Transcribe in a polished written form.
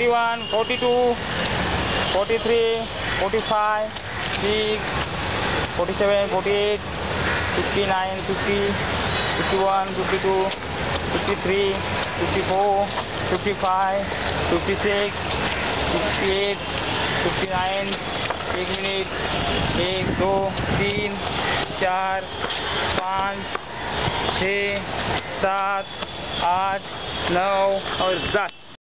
41, 42, 43, 45, 6, 47, 48, 59, 50, 51, 52, 53, 54, 55, 56, 58, 59. 1 minute. 1, 2, 3, 4, 5, 6, 7, 8, 9 और 10.